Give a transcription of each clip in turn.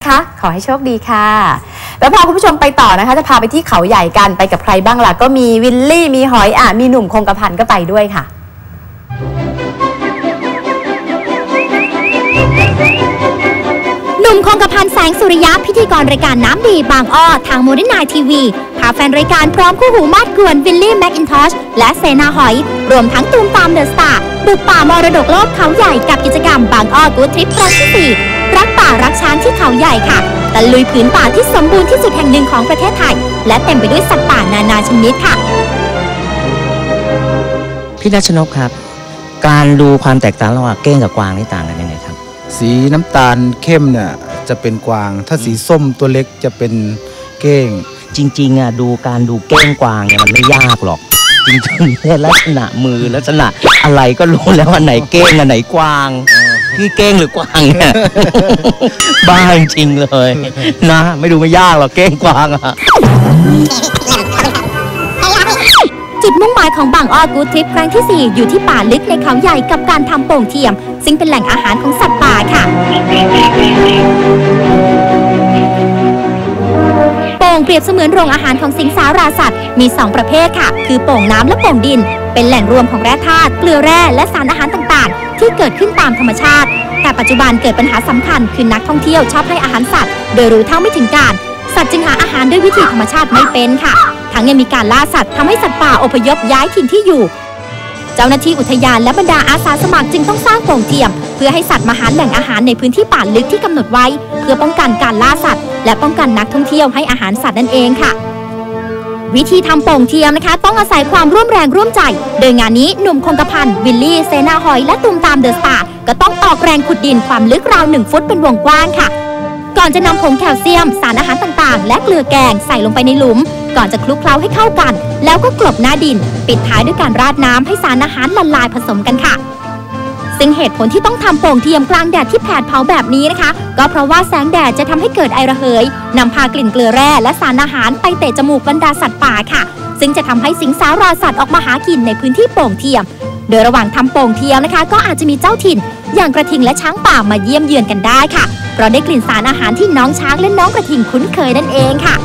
นะคะขอให้โชคดีค่ะแล้วพาคุณผู้ชมไปต่อนะคะจะพาไปที่เขาใหญ่กันไปกับใครบ้างล่ะก็มีวิลลี่มีหอยมีหนุ่มคงกระพันก็ไปด้วยค่ะหนุ่มคงกระพันแสงสุริยะพิธีกรรายการน้ำดีบางอ้อทางโมเดิร์นไนท์ทีวีพาแฟนรายการพร้อมคู่หูมาดกวนวิลลี่แมคอินทอชและเซนาหอยรวมทั้งตูมตามเดอะสตาร์บุกป่ามรดกโลกเขาใหญ่กับกิจกรรมบางอ้อกู๊ดทริปครั้งที่4รักป่ารักช้างที่เขาใหญ่ค่ะตะลุยผืนป่าที่สมบูรณ์ที่สุดแห่งหนึ่งของประเทศไทยและเต็มไปด้วยสัตว์ป่านานาชนิดค่ะพี่รัชนกครับการดูความแตกต่างระหว่างเก้งกับกวางนี่ต่างกันยังไงครับสีน้ำตาลเข้มเนี่ยจะเป็นกวางถ้าสีส้มตัวเล็กจะเป็นเก้งจริงๆดูการดูเก้งกวางเนี่ยมันไม่ยากหรอกจริงๆเนี่ยลักษณะมือลักษณะอะไรก็รู้แล้วว่าไหนเก้งอันไหนกวางพี่เก้งหรือกวางเนี่ยบ้าจริงเลยนะไม่ดูไม่ยากหรอกเก้งกวางจุดมุ่งหมายของบางอ้อกู๊ดทริปครั้งที่4อยู่ที่ป่าลึกในเขาใหญ่กับการทำโป่งเทียมซึ่งเป็นแหล่งอาหารของสัตว์ป่าค่ะโป่งเปรียบเสมือนโรงอาหารของสิงสาราสัตว์มี2ประเภทค่ะคือโป่งน้ำและโป่งดินเป็นแหล่งรวมของแร่ธาตุเกลือแร่และสารอาหารต่างๆที่เกิดขึ้นตามธรรมชาติแต่ปัจจุบันเกิดปัญหาสำคัญคือนักท่องเที่ยวชอบให้อาหารสัตว์โดยรู้เท่าไม่ถึงการสัตว์จึงหาอาหารด้วยวิธีธรรมชาติไม่เป็นค่ะทั้งยังมีการล่าสัตว์ทำให้สัตว์ป่าอพยพย้ายถิ่นที่อยู่เจ้าหน้าที่อุทยานและบรรดาอาสาสมัครจึงต้องสร้างโป่งเทียมเพื่อให้สัตว์มาหาแหล่งอาหารในพื้นที่ป่าลึกที่กำหนดไว้เพื่อป้องกันการล่าสัตว์และป้องกันนักท่องเที่ยวให้อาหารสัตว์นั่นเองค่ะวิธีทำโป่งเทียมนะคะต้องอาศัยความร่วมแรงร่วมใจโดยงานนี้หนุ่มคงกระพันวิลลี่เซนาหอยและตูมตามเดอะสตาร์ก็ต้องออกแรงขุดดินความลึกราว1 ฟุตเป็นวงกว้างค่ะก่อนจะนำผงแคลเซียมสารอาหารต่างๆและเกลือแกงใส่ลงไปในหลุมก่อนจะคลุกเคล้าให้เข้ากันแล้วก็กลบหน้าดินปิดท้ายด้วยการราดน้ำให้สารอาหารละลายผสมกันค่ะซึ่งเหตุผลที่ต้องทำโป่งเทียมกลางแดดที่แผดเผาแบบนี้นะคะก็เพราะว่าแสงแดดจะทำให้เกิดไอระเหยนำพากลิ่นเกลือแร่และสารอาหารไปเตะจมูกบรรดาสัตว์ป่าค่ะซึ่งจะทำให้สิงสาราสัตว์ออกมาหากินในพื้นที่โป่งเทียมโดยระหว่างทำโป่งเทียมนะคะก็อาจจะมีเจ้าถิ่นอย่างกระทิงและช้างป่ามาเยี่ยมเยือนกันได้ค่ะเพราะได้กลิ่นสารอาหารที่น้องช้างและน้องกระทิงคุ้นเคยนั่นเองค่ะ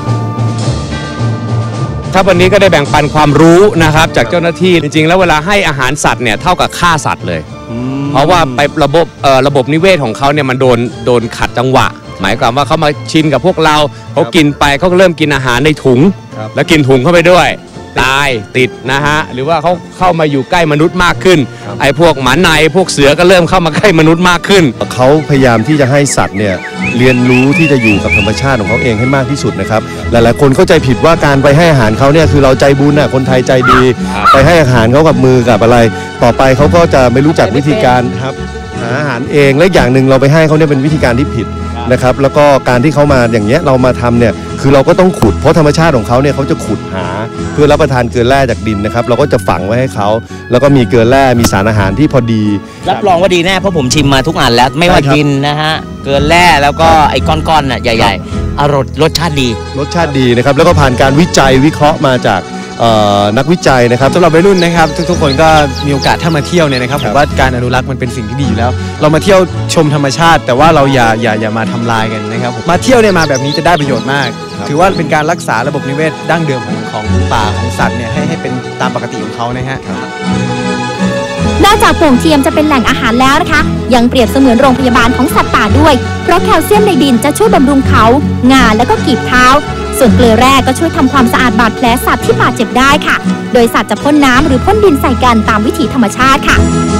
ครับวันนี้ก็ได้แบ่งปันความรู้นะครับจากเจ้าหน้าที่จริงๆแล้วเวลาให้อาหารสัตว์เนี่ยเท่ากับฆ่าสัตว์เลยเพราะว่าไประบบนิเวศของเขาเนี่ยมันโดนขัดจังหวะหมายความว่าเขามาชินกับพวกเราเขากินไปเขาก็เริ่มกินอาหารในถุงแล้วกินถุงเข้าไปด้วยตายติดนะฮะหรือว่าเขาเข้ามาอยู่ใกล้มนุษย์มากขึ้นไอ้พวกหมาในพวกเสือก็เริ่มเข้ามาใกล้มนุษย์มากขึ้นเขาพยายามที่จะให้สัตว์เนี่ยเรียนรู้ที่จะอยู่กับธรรมชาติของเขาเองให้มากที่สุดนะครับหลายๆคนเข้าใจผิดว่าการไปให้อาหารเขาเนี่ยคือเราใจบุญน่ะคนไทยใจดีไปให้อาหารเขากับมือกับอะไรต่อไปเขาก็จะไม่รู้จักวิธีการครับหาอาหารเองและอย่างหนึ่งเราไปให้เขาเนี่ยเป็นวิธีการที่ผิดนะครับแล้วก็การที่เขามาอย่างเงี้ยเรามาทำเนี่ยคือเราก็ต้องขุดเพราะธรรมชาติของเขาเนี่ยเขาจะขุดหาเพื่อรับประทานเกลือแร่จากดินนะครับเราก็จะฝังไว้ให้เขาแล้วก็มีเกลือแร่มีสารอาหารที่พอดีรับรองว่าดีแน่เพราะผมชิมมาทุกอันแล้วไม่ว่าดินนะฮะเกลือแร่แล้วก็ไอ้ก้อนๆน่ะใหญ่ๆอร่อยรสชาติดีนะครับแล้วก็ผ่านการวิจัยวิเคราะห์มาจากนักวิจัยนะครับสำหรับวัยรุ่นนะครับทุกคนก็มีโอกาสถ้ามาเที่ยวเนี่ยนะครับผมว่าการอนุรักษ์มันเป็นสิ่งที่ดีอยู่แล้วเรามาเที่ยวชมธรรมชาติแต่ว่าเราอย่ามาทำลายกันนะครับมาเที่ยวเนี่ยมาแบบนี้จะได้ประโยชน์มากถือว่าเป็นการรักษาระบบนิเวศดั้งเดิมของป่าของสัตว์เนี่ยให้เป็นตามปกติของเขานะฮะนอกจากโป่งเทียมจะเป็นแหล่งอาหารแล้วนะคะยังเปรียบเสมือนโรงพยาบาลของสัตว์ป่าด้วยเพราะแคลเซียมในดินจะช่วยบำรุงเขางาและก็กีบเท้าส่วนเกลือแร่ก็ช่วยทำความสะอาดบาดแผลสัตว์ที่บาดเจ็บได้ค่ะโดยสัตว์จะพ่นน้ำหรือพ่นดินใส่กันตามวิถีธรรมชาติค่ะ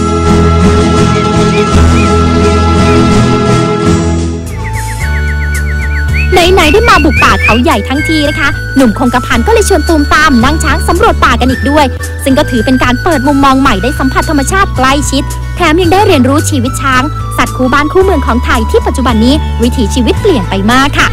ไหนๆได้มาบุกป่าเขาใหญ่ทั้งทีนะคะหนุ่มคงกระพันก็เลยชวนตูมตามนั่งช้างสำรวจป่ากันอีกด้วยซึ่งก็ถือเป็นการเปิดมุมมองใหม่ได้สัมผัสธรรมชาติใกล้ชิดแถมยังได้เรียนรู้ชีวิตช้างสัตว์คู่บ้านคู่เมืองของไทยที่ปัจจุบันนี้วิถีชีวิตเปลี่ยนไปมากค่ะ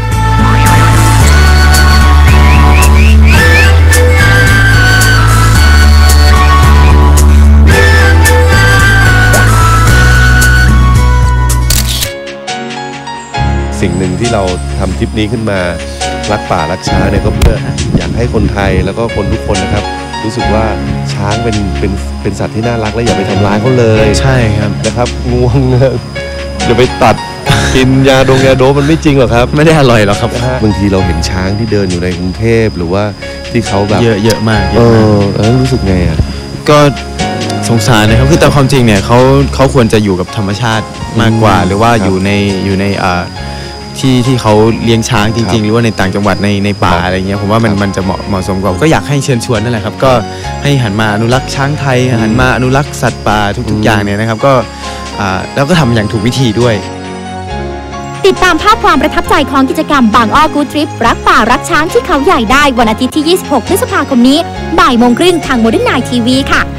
สิ่งหนึ่งที่เราทำทริปนี้ขึ้นมารักป่ารักช้างเนี่ยก็เพื่ออยากให้คนไทยแล้วก็คนทุกคนนะครับรู้สึกว่าช้างเป็นสัตว์ที่น่ารักและอย่าไปทำร้ายเขาเลยใช่ครับนะครับงวงอย่าไปตัดกินยาโดปมันไม่จริงหรอกครับไม่ได้อร่อยหรอกครับบางทีเราเห็นช้างที่เดินอยู่ในกรุงเทพหรือว่าที่เขาแบบเยอะมากเยอะมากแล้วรู้สึกไงอ่ะก็สงสารนะครับคือตามความจริงเนี่ยเขาควรจะอยู่กับธรรมชาติมากกว่า หรือว่าอยู่ในที่เขาเลี้ยงช้างจริงๆหรือว่าในต่างจังหวัดในป่าอะไรเงี้ยผมว่ามันจะเหมาะสมกว่าก็อยากให้เชิญชวนนั่นแหละครับก็ให้หันมาอนุรักษ์ช้างไทยหันมาอนุรักษ์สัตว์ป่าทุกๆอย่างเนี่ยนะครับก็แล้วก็ทำอย่างถูกวิธีด้วยติดตามภาพความประทับใจของกิจกรรมบางอ้อกูทริปรักป่ารักช้างที่เขาใหญ่ได้วันอาทิตย์ที่ 26 พฤษภาคมนี้บ่ายโมงครึ่งทางโมเดิร์นไนท์ทีวีค่ะ